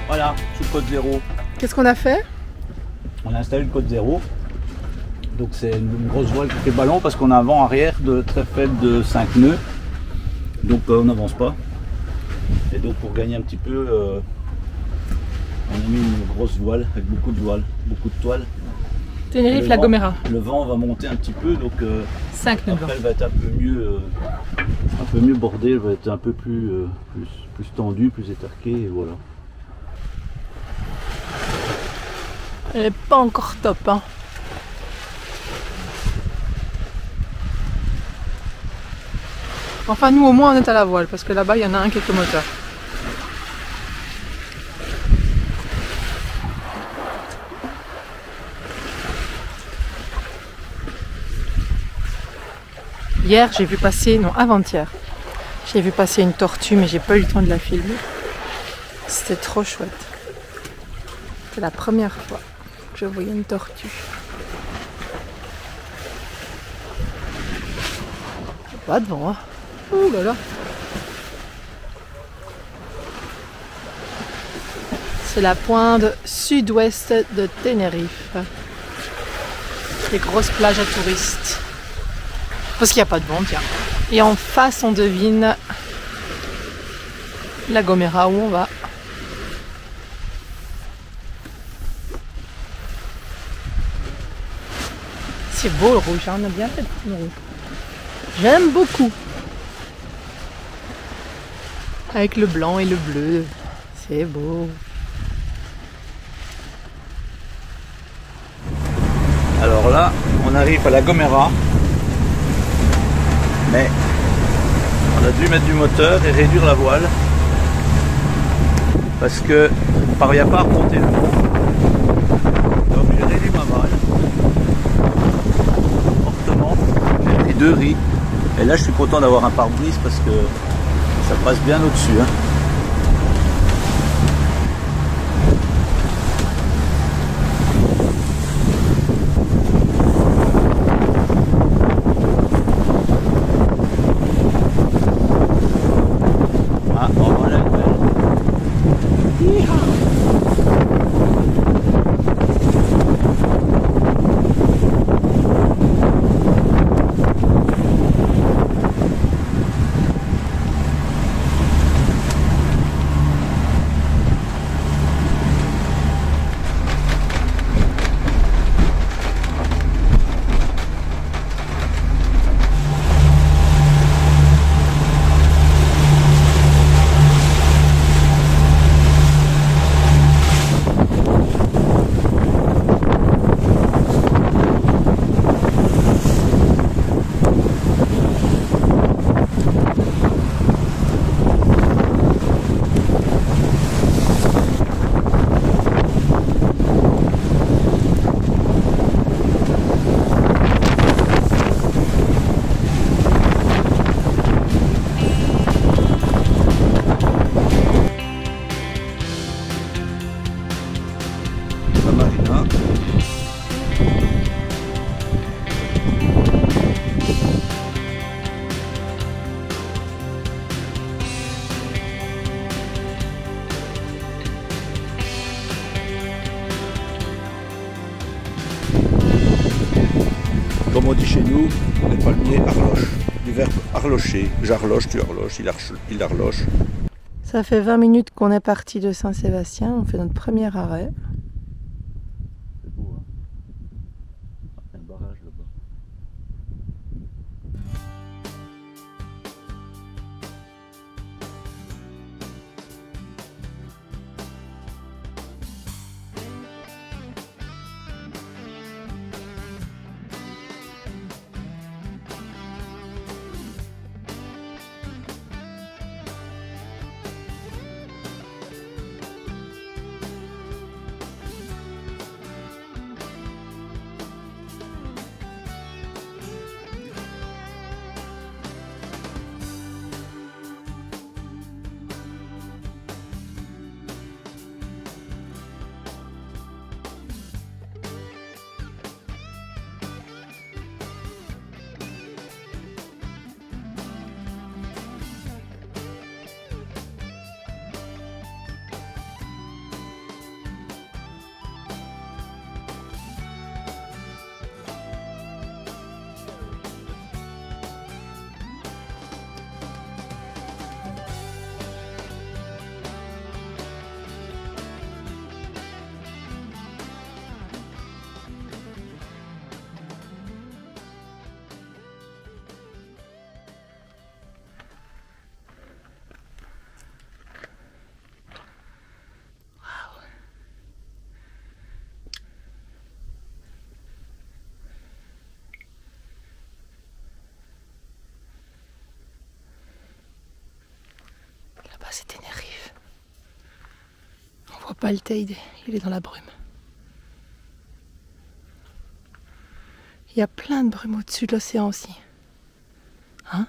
Voilà, sous le côte zéro. Qu'est-ce qu'on a fait? On a installé le côte zéro. Donc c'est une grosse voile qui fait ballon parce qu'on a un vent arrière de très faible de 5 nœuds. Donc on n'avance pas. Et donc pour gagner un petit peu, on a mis une grosse voile avec beaucoup de voiles, beaucoup de toiles. Tenerife, La Gomera. Le vent va monter un petit peu, donc 5 nœuds de vent. après elle va être un peu mieux bordée, elle va être un peu plus tendue, plus étarquée, et voilà. Elle n'est pas encore top, hein. Enfin, nous au moins on est à la voile parce que là-bas il y en a un qui est au moteur. Hier, j'ai vu passer, non avant-hier, j'ai vu passer une tortue mais j'ai pas eu le temps de la filmer. C'était trop chouette. C'était la première fois que je voyais une tortue. Pas devant, hein. Ouh là là. C'est la pointe sud-ouest de Tenerife. Les grosses plages à touristes. Parce qu'il n'y a pas de vent, tiens. Et en face, on devine La Gomera où on va. C'est beau le rouge, hein, on a bien fait le rouge. J'aime beaucoup. Avec le blanc et le bleu. C'est beau. Alors là, on arrive à La Gomera. Mais on a dû mettre du moteur et réduire la voile parce que on ne parvient pas à remonter le vent. Donc j'ai réduit ma voile fortement. J'ai pris 2 riz et là je suis content d'avoir un pare-brise parce que ça passe bien au-dessus, hein. Comme on dit chez nous, les palmiers arlochent. Du verbe arlocher. J'arloche, tu arloches, il arloche. Ça fait 20 minutes qu'on est parti de Saint-Sébastien. On fait notre premier arrêt. C'est beau, hein. Il y a un barrage là-bas. pas le Teide, il est dans la brume. Il y a plein de brume au-dessus de l'océan aussi. Hein?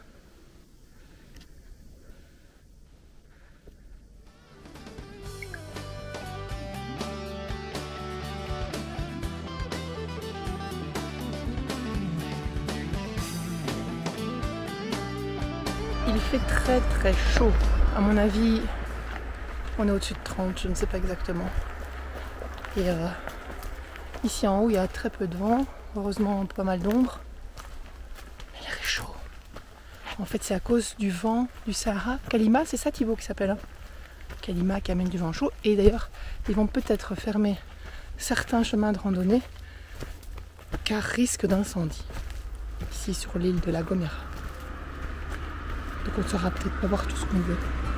Il fait très très chaud. À mon avis, on est au-dessus de 30, je ne sais pas exactement. Et ici en haut, il y a très peu de vent. Heureusement, pas mal d'ombre. Mais il est chaud. En fait, c'est à cause du vent du Sahara. Kalima, c'est ça Thibaut qui s'appelle. Hein, Kalima qui amène du vent chaud. Et d'ailleurs, ils vont peut-être fermer certains chemins de randonnée car risque d'incendie. Ici sur l'île de La Gomera. Donc on ne saura peut-être pas voir tout ce qu'on veut.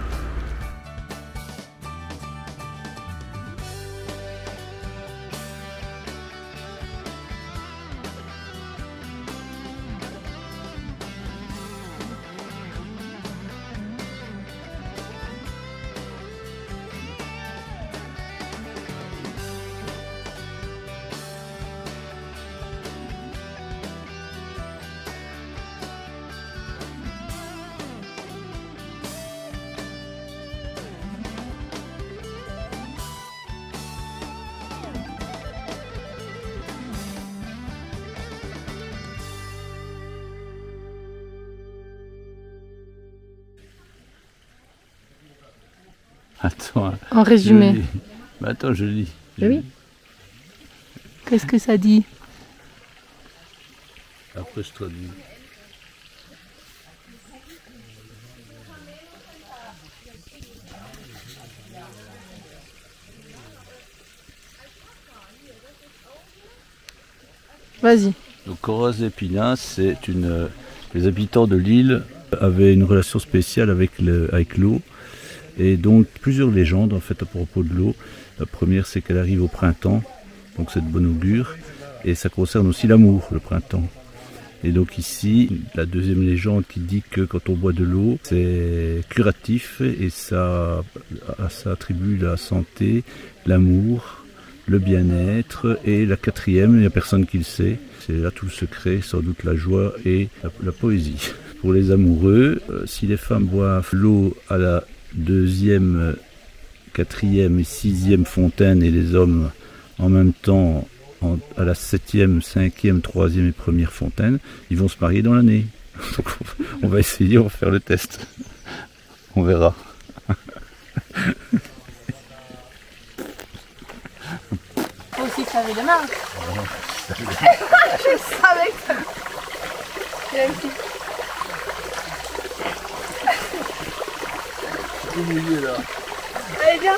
Attends. En résumé. Attends, je lis. Oui. Qu'est-ce que ça dit? Après, je traduis. Vas-y. Donc, Coros d'Épina, c'est une. Les habitants de l'île avaient une relation spéciale avec l'eau. Et donc plusieurs légendes en fait à propos de l'eau. La première, c'est qu'elle arrive au printemps, donc c'est de bon augure. Et ça concerne aussi l'amour, le printemps. Et donc ici, la deuxième légende qui dit que quand on boit de l'eau, c'est curatif et ça attribue la santé, l'amour, le bien-être. Et la quatrième, il n'y a personne qui le sait, c'est là tout le secret, sans doute la joie et la poésie. Pour les amoureux, si les femmes boivent l'eau à la deuxième, quatrième et sixième fontaine et les hommes en même temps à la septième, cinquième, troisième et première fontaine, ils vont se marier dans l'année. Donc on va essayer, on va faire le test. On verra. Toi aussi tu avais des mains. Je savais que ça. Viens ici. Au milieu là. Allez, viens.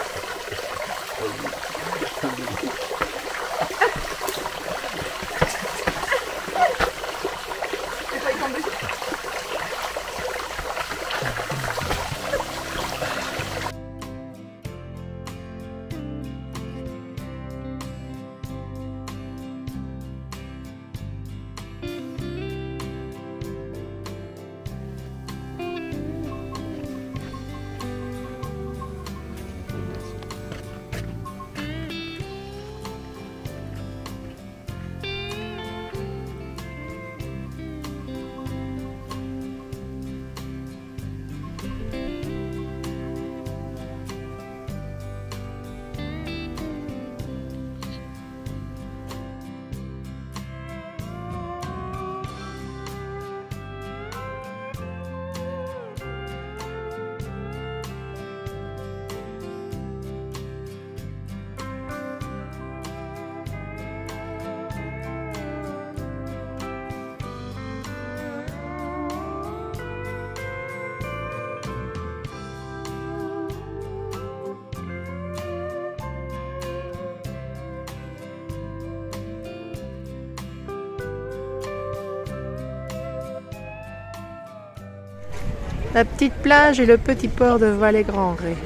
La petite plage et le petit port de Vallée-Grand-Ré.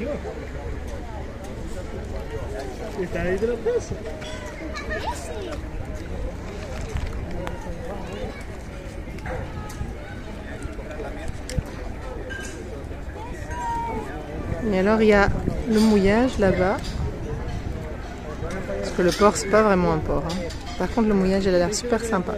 Et alors il y a le mouillage là-bas. que le port, c'est pas vraiment un port. Hein. Par contre, le mouillage, il a l'air super sympa.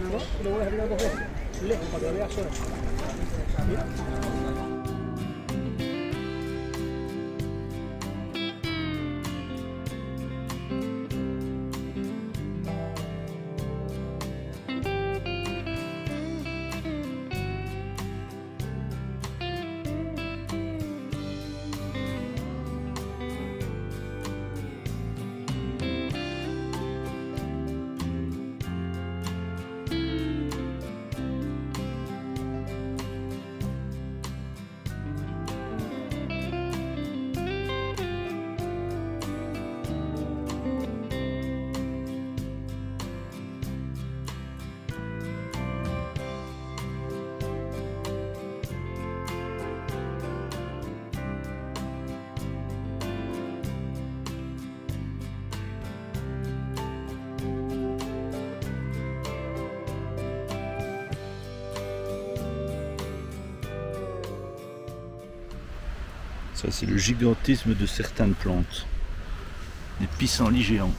Ça, c'est le gigantisme de certaines plantes. Des pissenlits géants.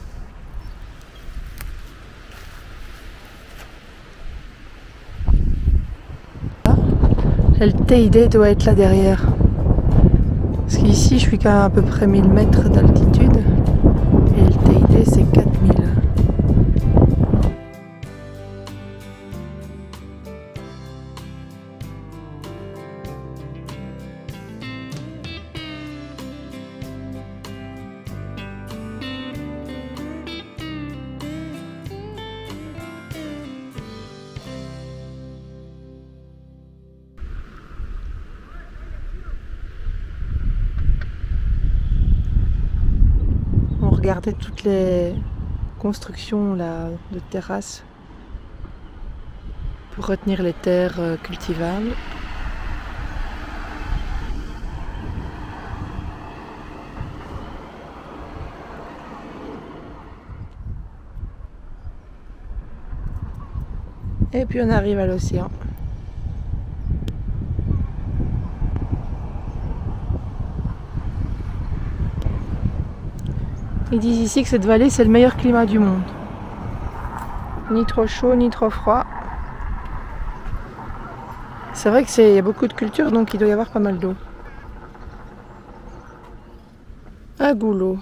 Le Teide doit être là derrière. Parce qu'ici, je suis qu'à peu près 1000 mètres d'altitude. Et le Teide, c'est 4000. Regardez toutes les constructions là, de terrasses pour retenir les terres cultivables. Et puis on arrive à l'océan. Ils disent ici que cette vallée, c'est le meilleur climat du monde. Ni trop chaud, ni trop froid. C'est vrai qu'il y a beaucoup de cultures, donc il doit y avoir pas mal d'eau. Un goulot.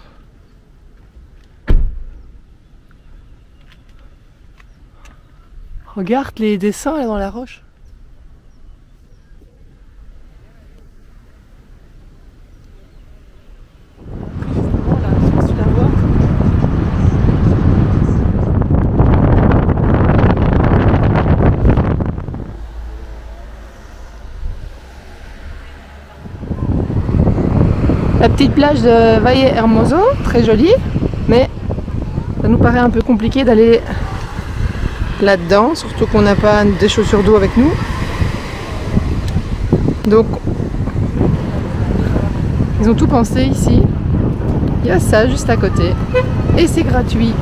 Regarde les dessins là dans la roche. La petite plage de Valle Hermoso, très jolie, mais ça nous paraît un peu compliqué d'aller là-dedans, surtout qu'on n'a pas des chaussures d'eau avec nous. Donc, ils ont tout pensé ici. Il y a ça juste à côté. Et c'est gratuit.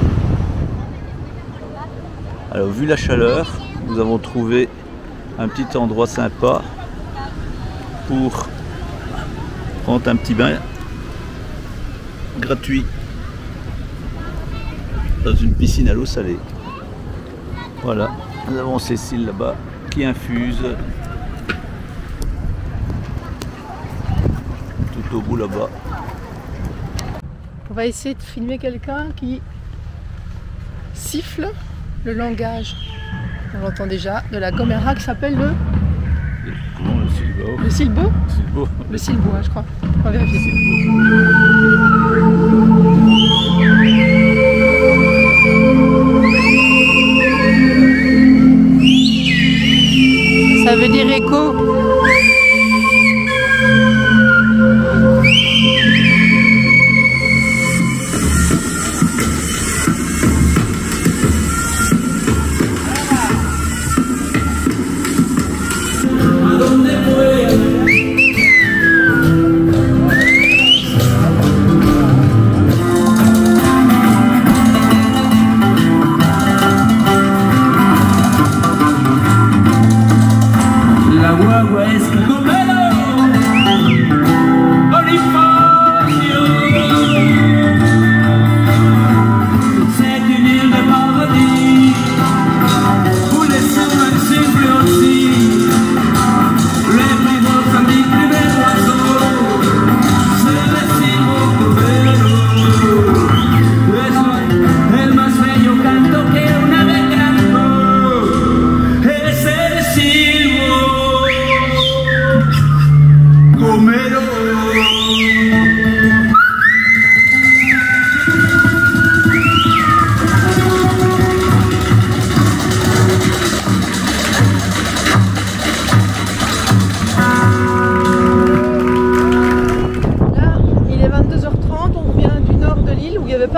Alors, vu la chaleur, nous avons trouvé un petit endroit sympa pour prendre un petit bain gratuit dans une piscine à l'eau salée. Voilà, nous avons Cécile là-bas qui infuse tout au bout là-bas. On va essayer de filmer quelqu'un qui siffle le langage, on l'entend déjà, de la Gomera qui s'appelle le... Comment le silbo? Le silbo? Silbo. Le silbo, hein, je crois. On va vérifier. Ça veut dire écho.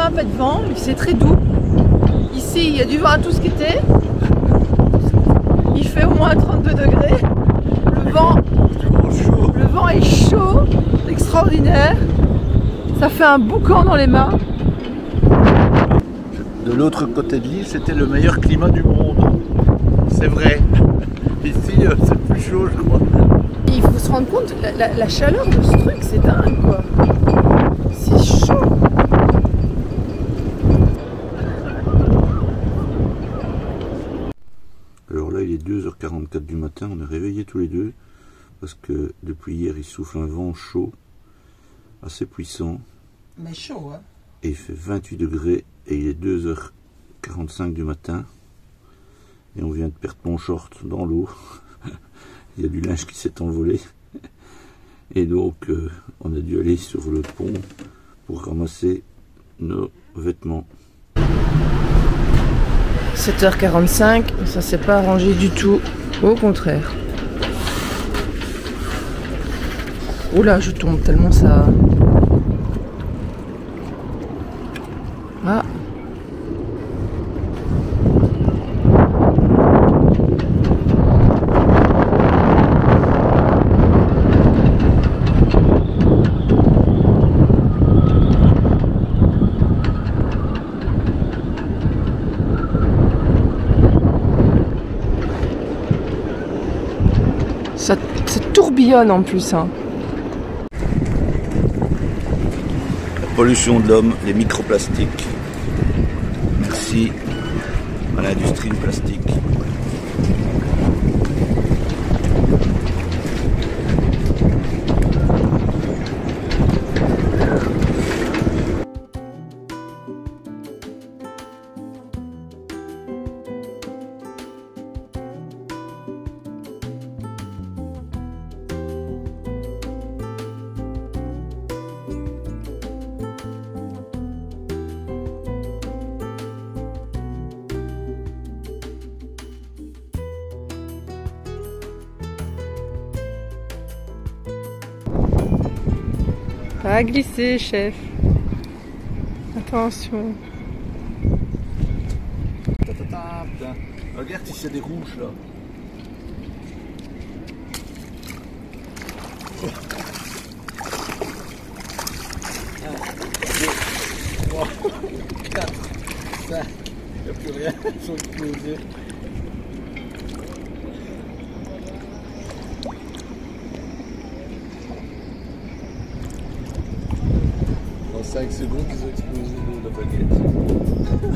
pas un peu de vent, c'est très doux. Ici, il y a du vent à tout ce qui était. Il fait au moins 32 degrés. Le vent est chaud, extraordinaire. Ça fait un boucan dans les mains. De l'autre côté de l'île, c'était le meilleur climat du monde. C'est vrai. Ici, c'est plus chaud, je crois. Il faut se rendre compte, la chaleur de ce truc, c'est dingue, quoi. C'est chaud. Alors là, il est 2h44 du matin, on est réveillés tous les deux, parce que depuis hier, il souffle un vent chaud, assez puissant. Mais chaud, hein. Et il fait 28 degrés, et il est 2h45 du matin. Et on vient de perdre mon short dans l'eau. Il y a du linge qui s'est envolé. Et donc, on a dû aller sur le pont pour ramasser nos vêtements. 7h45, ça s'est pas arrangé du tout, au contraire. Oula, je tombe tellement ça... Ah. Ça tourbillonne en plus. Hein. La pollution de l'homme, les microplastiques. Merci à l'industrie du plastique. Pas à glisser, chef. Attention. Regarde si c'est des rouges là. Il n'y a plus rien, ils sont explosés. En 5 secondes, ils ont explosé la baguette.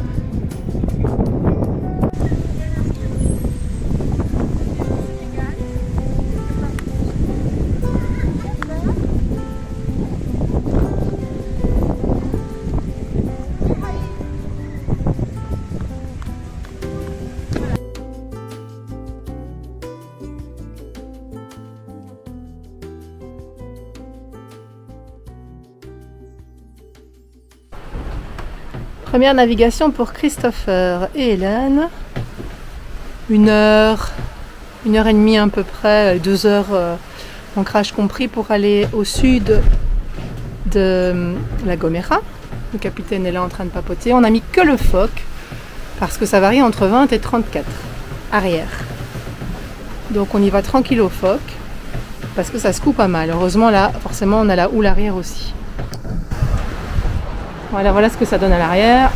Première navigation pour Christopher et Hélène. 1 heure, 1 heure et demie à peu près, 2 heures ancrage compris pour aller au sud de La Gomera. Le capitaine est là en train de papoter. On n'a mis que le phoque parce que ça varie entre 20 et 34 arrière. Donc on y va tranquille au phoque parce que ça se coupe pas mal. Heureusement là, forcément on a la houle arrière aussi. Voilà ce que ça donne à l'arrière.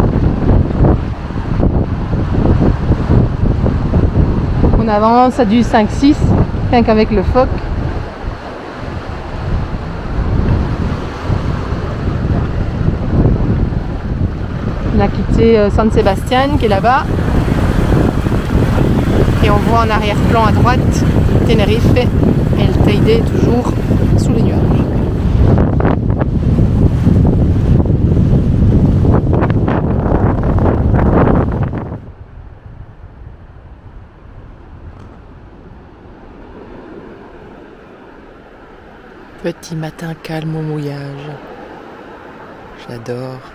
On avance à du 5-6, rien qu'avec le phoque. On a quitté San Sebastian qui est là-bas. Et on voit en arrière-plan à droite Tenerife et le Teide toujours sous les nuages. Petit matin calme au mouillage. J'adore.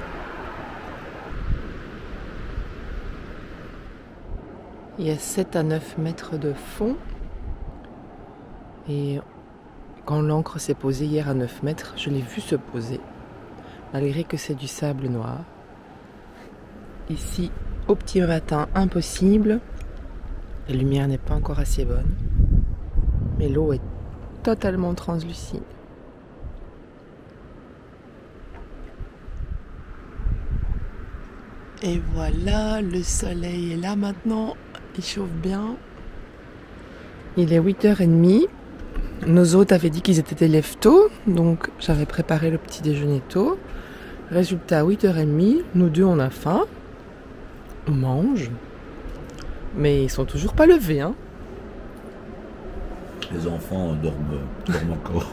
Il y a 7 à 9 mètres de fond. Et quand l'ancre s'est posée hier à 9 mètres, je l'ai vu se poser. malgré que c'est du sable noir. Ici, au petit matin, impossible. La lumière n'est pas encore assez bonne, mais l'eau est totalement translucide. Et voilà, le soleil est là maintenant, il chauffe bien. Il est 8h30. Nos hôtes avaient dit qu'ils étaient lève tôt, donc j'avais préparé le petit déjeuner tôt. Résultat, 8h30, nous deux on a faim, on mange, mais ils sont toujours pas levés, hein. Les enfants dorment encore.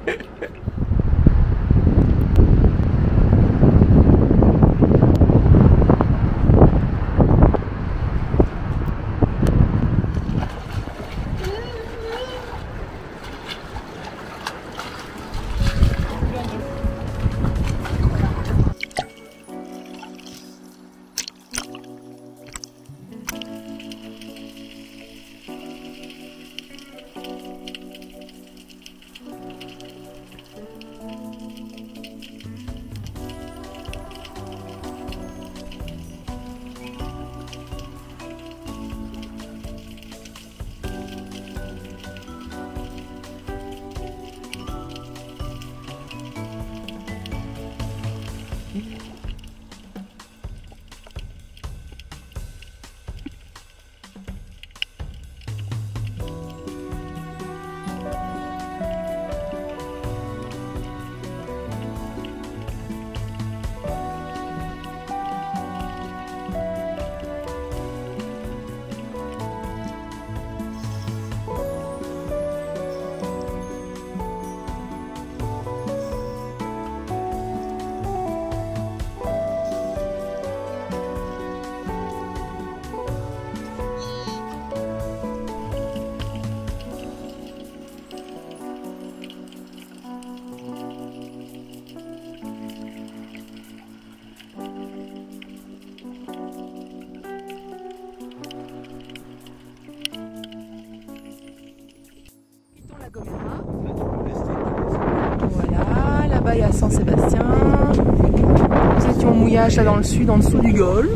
Voilà, là-bas il y a Saint-Sébastien. Nous étions au mouillage là dans le sud, en dessous du golfe.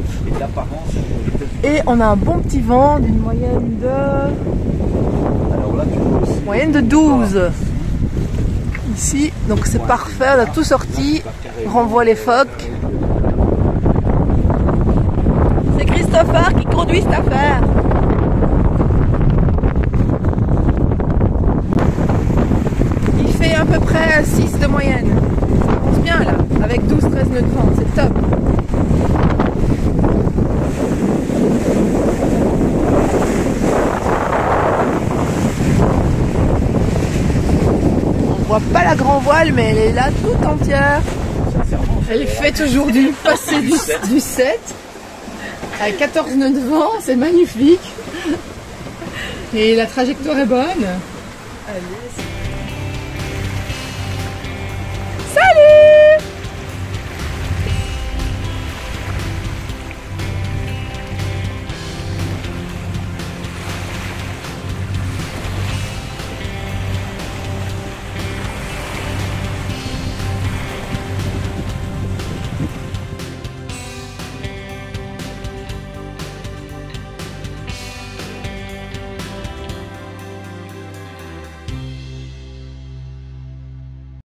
Et on a un bon petit vent d'une moyenne de... Alors là, tu vois aussi moyenne de 12. Ici, donc c'est parfait, on a tout sorti. On renvoie les phoques. C'est Christopher qui conduit cette affaire. Il fait à peu près 6 de moyenne. Ça avance bien là, avec 12-13 nœuds de vent, c'est top. On voit pas la grand voile, mais elle est là toute entière. Elle fait toujours du passé du 7. Avec 14 nœuds de vent, c'est magnifique. Et la trajectoire est bonne. Allez. Salut!